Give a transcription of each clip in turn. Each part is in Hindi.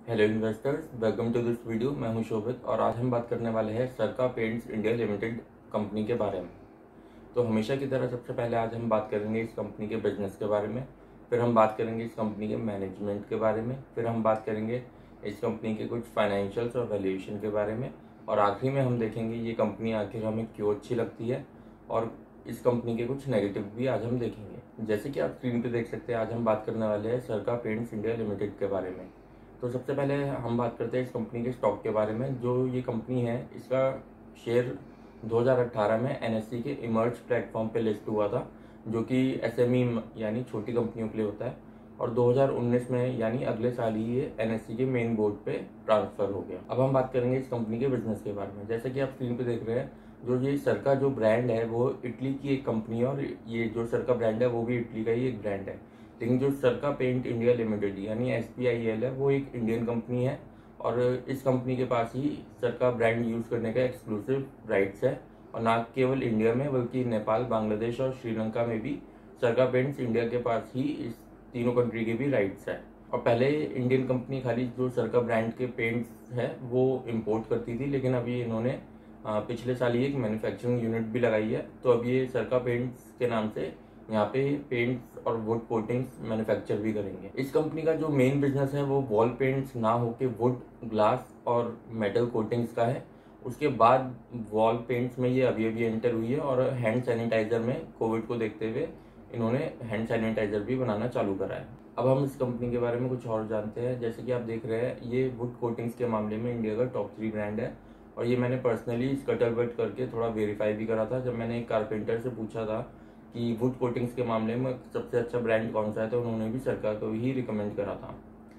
Hello investors, welcome to this video. मैं हूं शोभित और आज हम बात करने वाले हैं सरका पेंट्स इंडिया लिमिटेड कंपनी के बारे में। तो हमेशा की तरह सबसे पहले आज हम बात करेंगे इस कंपनी के बिजनेस के बारे में, फिर हम बात करेंगे इस कंपनी के मैनेजमेंट के बारे में, फिर हम बात करेंगे इस कंपनी के कुछ फाइनेंशियल्स और वैल्यूएशन के बारे में, और आखिरी में हम देखेंगे ये कंपनी आखिर हमें क्यों अच्छी लगती है और इस कंपनी के कुछ नेगेटिव भी आज हम देखेंगे। जैसे कि आप स्क्रीन पे देख सकते हैं, आज हम बात करने वाले हैं सरका पेंट्स इंडिया लिमिटेड के बारे में। तो सबसे पहले हम बात करते हैं इस कंपनी के स्टॉक के बारे में। जो ये कंपनी है, इसका शेयर 2018 में एनएससी के इमर्ज प्लेटफॉर्म पे लिस्ट हुआ था, जो कि एसएमई यानी छोटी कंपनियों के लिए होता है, और 2019 में यानी अगले साल ही ये एनएससी के मेन बोर्ड पे ट्रांसफर हो गया। अब हम बात करेंगे इस कंपनी के बिजनेस के बारे में। जैसे कि आप स्क्रीन पे देख रहे हैं, जो ये सरका जो ब्रांड है वो इटली की एक कंपनी है, और ये जो सरका ब्रांड है वो भी इटली का ही एक ब्रांड है। लेकिन जो सरका पेंट इंडिया लिमिटेड यानी SPIL है, वो एक इंडियन कंपनी है, और इस कंपनी के पास ही सरका ब्रांड यूज करने का एक्सक्लूसिव राइट्स है, और ना केवल इंडिया में बल्कि नेपाल, बांग्लादेश और श्रीलंका में भी सरका पेंट्स इंडिया के पास ही इस तीनों कंट्री के भी राइट्स है। और पहले इंडियन कंपनी खाली जो सरका ब्रांड के पेंट्स है वो इम्पोर्ट करती थी, लेकिन अभी इन्होंने पिछले साल ही एक मैन्युफैक्चरिंग यूनिट भी लगाई है। तो अब ये सरका पेंट्स के नाम से यहाँ पे पेंट्स और वुड कोटिंग्स मैन्युफैक्चर भी करेंगे। इस कंपनी का जो मेन बिजनेस है वो वॉल पेंट्स ना होके वुड, ग्लास और मेटल कोटिंग्स का है। उसके बाद वॉल पेंट्स में ये अभी अभी एंटर हुई है, और हैंड सैनिटाइजर में कोविड को देखते हुए इन्होंने हैंड सैनिटाइजर भी बनाना चालू करा है। अब हम इस कंपनी के बारे में कुछ और जानते हैं। जैसे कि आप देख रहे हैं, ये वुड कोटिंग्स के मामले में इंडिया का टॉप 3 ब्रांड है, और ये मैंने पर्सनली स्कटल बट करके थोड़ा वेरीफाई भी करा था। जब मैंने एक कारपेंटर से पूछा था कि वुड कोटिंग्स के मामले में सबसे अच्छा ब्रांड कौन सा है, तो उन्होंने भी सरकार को ही रिकमेंड करा था।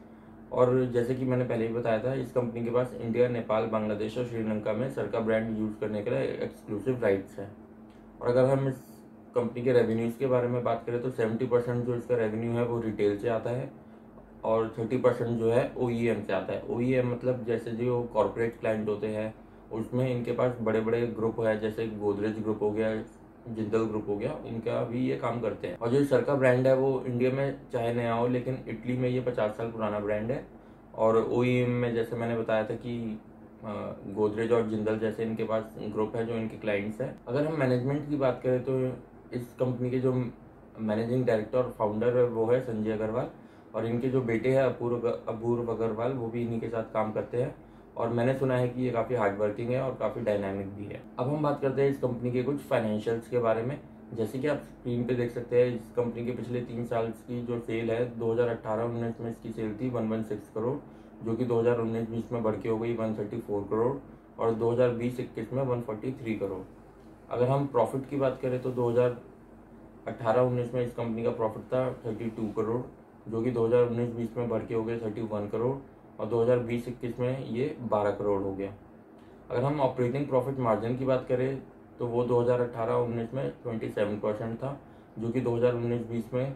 और जैसे कि मैंने पहले ही बताया था, इस कंपनी के पास इंडिया, नेपाल, बांग्लादेश और श्रीलंका में सरका ब्रांड यूज करने के लिए एक्सक्लूसिव राइट्स है। और अगर हम इस कंपनी के रेवेन्यूज के बारे में बात करें तो 70% जो इसका रेवेन्यू है वो रिटेल से आता है, और 30% जो है OEM से आता है। OEM मतलब जैसे जो कॉर्पोरेट क्लाइंट होते हैं, उसमें इनके पास बड़े बड़े ग्रुप है, जैसे गोदरेज ग्रुप हो गया, जिंदल ग्रुप हो गया, इनका भी ये काम करते हैं। और जो सरका ब्रांड है वो इंडिया में चाहे नया हो, लेकिन इटली में ये 50 साल पुराना ब्रांड है। और OEM में जैसे मैंने बताया था कि गोदरेज और जिंदल जैसे इनके पास ग्रुप है जो इनके क्लाइंट्स हैं। अगर हम मैनेजमेंट की बात करें तो इस कंपनी के जो मैनेजिंग डायरेक्टर और फाउंडर है वो है संजय अग्रवाल, और इनके जो बेटे हैं अपूर्व अग्रवाल, वो भी इन्हीं के साथ काम करते हैं। और मैंने सुना है कि ये काफ़ी हार्ड वर्किंग है और काफ़ी डायनामिक भी है। अब हम बात करते हैं इस कंपनी के कुछ फाइनेंशियल्स के बारे में। जैसे कि आप स्क्रीन पे देख सकते हैं, इस कंपनी के पिछले 3 साल की जो सेल है, 2018-19 में इसकी सेल थी 116 करोड़, जो कि 2019-20 में बढ़ के हो गई 134 करोड़, और 2020-21 में 143 करोड़। अगर हम प्रॉफिट की बात करें तो 2018-19 में इस कंपनी का प्रॉफिट था 32 करोड़, जो कि 2019-20 में बढ़ के हो गए 31 करोड़, और 2020-21 में ये 12 करोड़ हो गया। अगर हम ऑपरेटिंग प्रॉफिट मार्जिन की बात करें तो वो 2018-19 में 27% था, जो कि 2019-20 में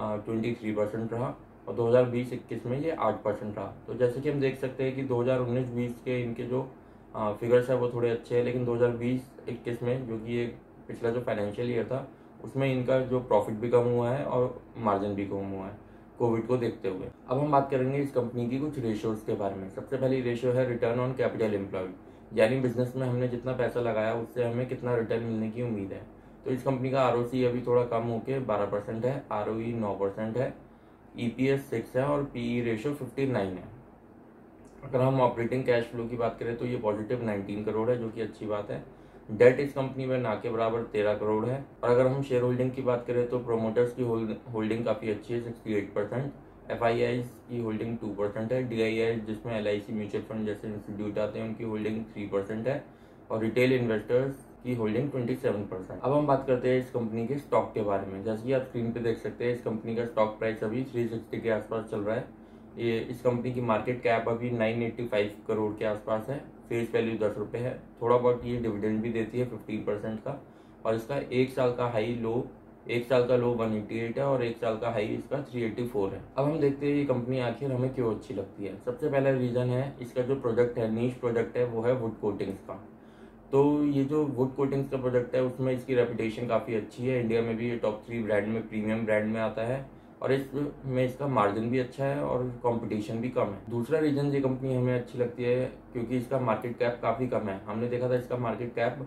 23% रहा, और 2020-21 में ये 8% रहा। तो जैसे कि हम देख सकते हैं कि 2019-20 के इनके जो फिगर्स है वो थोड़े अच्छे हैं, लेकिन 2020-21 में, जो कि ये पिछला जो फाइनेंशियल ईयर था, उसमें इनका जो प्रॉफिट भी कम हुआ है और मार्जिन भी कम हुआ है कोविड को देखते हुए। अब हम बात करेंगे इस कंपनी की कुछ रेशियोज के बारे में। सबसे पहली रेशियो है रिटर्न ऑन कैपिटल एम्प्लॉयड, यानी बिजनेस में हमने जितना पैसा लगाया उससे हमें कितना रिटर्न मिलने की उम्मीद है। तो इस कंपनी का ROC अभी थोड़ा कम होकर 12% है, ROE 9% है, EPS 6 है, और PE रेशियो 59 है। अगर हम ऑपरेटिंग कैश फ्लो की बात करें तो ये पॉजिटिव 19 करोड़ है, जो कि अच्छी बात है। डेट इस कंपनी में ना के बराबर 13 करोड़ है। और अगर हम शेयर होल्डिंग की बात करें तो प्रोमोटर्स की होल्डिंग काफ़ी अच्छी है, 68%। FIIs की होल्डिंग 2% है। DIIs जिसमें LIC म्यूचुअल फंड जैसे इंस्टीट्यूट आते हैं, उनकी होल्डिंग 3% है, और रिटेल इन्वेस्टर्स की होल्डिंग 27%। अब हम बात करते हैं इस कंपनी के स्टॉक के बारे में। जैसे कि आप स्क्रीन पे देख सकते हैं, इस कंपनी का स्टॉक प्राइस अभी 360 के आसपास चल रहा है। ये इस कंपनी की मार्केट कैप अभी 985 करोड़ के आसपास है। फेस वैल्यू 10 रुपये है। थोड़ा बहुत ये डिविडेंड भी देती है 15% का, और इसका एक साल का लो 188 है, और एक साल का हाई इसका 384 है। अब हम देखते हैं ये कंपनी आखिर हमें क्यों अच्छी लगती है। सबसे पहला रीजन है इसका जो प्रोडक्ट है, नीश प्रोडक्ट है, वो है वुड कोटिंग्स का। तो ये जो वुड कोटिंग्स का प्रोडक्ट है उसमें इसकी रेपुटेशन काफ़ी अच्छी है। इंडिया में भी ये टॉप 3 ब्रांड में, प्रीमियम ब्रांड में आता है, और इसमें इसका मार्जिन भी अच्छा है और कंपटीशन भी कम है। दूसरा रीज़न ये कंपनी हमें अच्छी लगती है क्योंकि इसका मार्केट कैप काफ़ी कम है। हमने देखा था इसका मार्केट कैप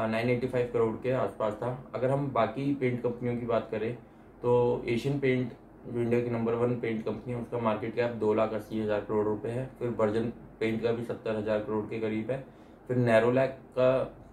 985 करोड़ के आसपास था। अगर हम बाकी पेंट कंपनियों की बात करें तो एशियन पेंट जो इंडिया की नंबर 1 पेंट कंपनी है उसका मार्केट कैप 2,80,000 करोड़ रुपए है। फिर बर्जन पेंट का भी 70,000 करोड़ के करीब है। फिर नैरोलैक का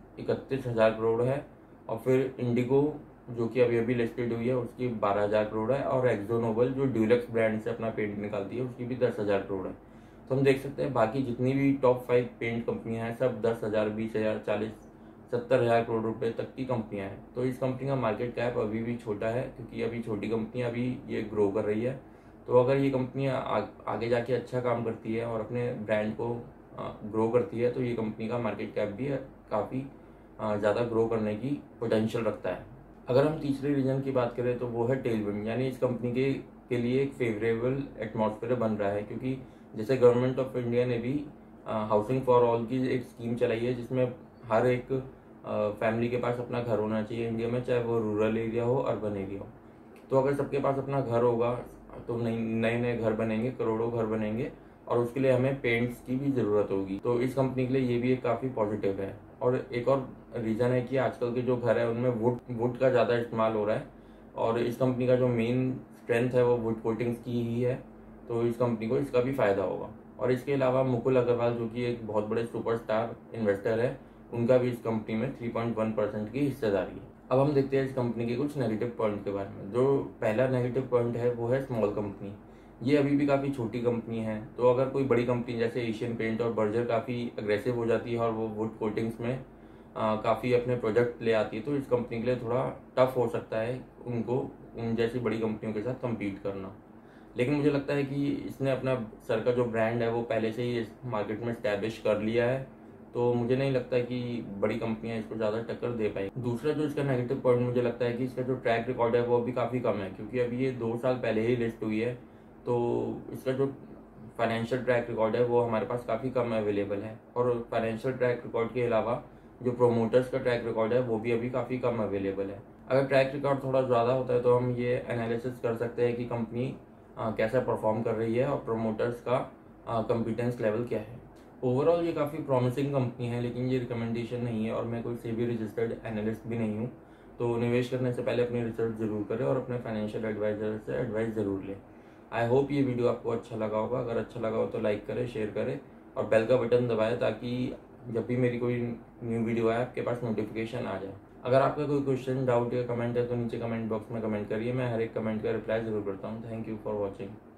31,000 करोड़ है। और फिर इंडिगो जो कि अभी अभी लिस्टेड हुई है उसकी 12,000 करोड़ है। और एक्जो नोबल जो ड्यूलक्स ब्रांड से अपना पेंट निकालती है उसकी भी 10,000 करोड़ है। तो हम देख सकते हैं बाकी जितनी भी टॉप 5 पेंट कंपनियां हैं सब 10,000, 20,000, 40, 70,000 करोड़ रुपए तक की कंपनियां हैं। तो इस कंपनी का मार्केट कैप अभी भी छोटा है क्योंकि अभी छोटी कंपनियां अभी ये ग्रो कर रही है। तो अगर ये कंपनी आगे जाके अच्छा काम करती है और अपने ब्रांड को ग्रो करती है तो ये कंपनी का मार्केट कैप भी काफ़ी ज़्यादा ग्रो करने की पोटेंशियल रखता है। अगर हम तीसरे रीजन की बात करें तो वो है टेलविंड, यानी इस कंपनी के लिए एक फेवरेबल एटमॉस्फेयर बन रहा है क्योंकि जैसे गवर्नमेंट ऑफ इंडिया ने भी हाउसिंग फॉर ऑल की एक स्कीम चलाई है जिसमें हर एक फैमिली के पास अपना घर होना चाहिए इंडिया में, चाहे वो रूरल एरिया हो अर्बन एरिया हो। तो अगर सबके पास अपना घर होगा तो नए नए घर बनेंगे, करोड़ों घर बनेंगे और उसके लिए हमें पेंट्स की भी ज़रूरत होगी। तो इस कंपनी के लिए ये भी एक काफ़ी पॉजिटिव है। और एक और रीज़न है कि आजकल के जो घर है उनमें वुड का ज़्यादा इस्तेमाल हो रहा है और इस कंपनी का जो मेन स्ट्रेंथ है वो वुड कोटिंग्स की ही है। तो इस कंपनी को इसका भी फ़ायदा होगा। और इसके अलावा मुकुल अग्रवाल जो कि एक बहुत बड़े सुपरस्टार इन्वेस्टर है, उनका भी इस कंपनी में 3.1% की हिस्सेदारी है। अब हम देखते हैं इस कंपनी के कुछ नेगेटिव पॉइंट के बारे में। जो पहला नेगेटिव पॉइंट है वो है स्मॉल कंपनी। ये अभी भी काफ़ी छोटी कंपनी है। तो अगर कोई बड़ी कंपनी जैसे एशियन पेंट और बर्जर काफ़ी अग्रेसिव हो जाती है और वो वुड कोटिंग्स में काफ़ी अपने प्रोजेक्ट ले आती है तो इस कंपनी के लिए थोड़ा टफ हो सकता है उनको उन जैसी बड़ी कंपनियों के साथ कम्पीट करना। लेकिन मुझे लगता है कि इसने अपना सर का जो ब्रांड है वो पहले से ही इस मार्केट में स्टैब्लिश कर लिया है। तो मुझे नहीं लगता कि बड़ी कंपनियां इसको ज़्यादा टक्कर दे पाएंगी। दूसरा जो इसका नेगेटिव पॉइंट मुझे लगता है कि इसका जो ट्रैक रिकॉर्ड है वो अभी काफ़ी कम है क्योंकि अभी ये 2 साल पहले ही लिस्ट हुई है। तो इसका जो फाइनेंशियल ट्रैक रिकॉर्ड है वो हमारे पास काफ़ी कम अवेलेबल है। और फाइनेंशियल ट्रैक रिकॉर्ड के अलावा जो प्रोमोटर्स का ट्रैक रिकॉर्ड है वो भी अभी काफ़ी कम अवेलेबल है। अगर ट्रैक रिकॉर्ड थोड़ा ज़्यादा होता है तो हम ये एनालिसिस कर सकते हैं कि कंपनी कैसा परफॉर्म कर रही है और प्रोमोटर्स का कॉम्पिटेंस लेवल क्या है। ओवरऑल ये काफ़ी प्रॉमिसिंग कंपनी है लेकिन ये रिकमेंडेशन नहीं है और मैं कोई सेबी रजिस्टर्ड एनालिस्ट भी नहीं हूँ। तो निवेश करने से पहले अपनी रिसर्च ज़रूर करें और अपने फाइनेंशियल एडवाइजर से एडवाइस ज़रूर लें। आई होप ये वीडियो आपको अच्छा लगा होगा। अगर अच्छा लगा हो तो लाइक करें, शेयर करें और बेल का बटन दबाएं ताकि जब भी मेरी कोई न्यू वीडियो आए आपके पास नोटिफिकेशन आ जाए। अगर आपका कोई क्वेश्चन, डाउट या कमेंट है तो नीचे कमेंट बॉक्स में कमेंट करिए। मैं हर एक कमेंट का रिप्लाई ज़रूर करता हूँ। Thank you for watching.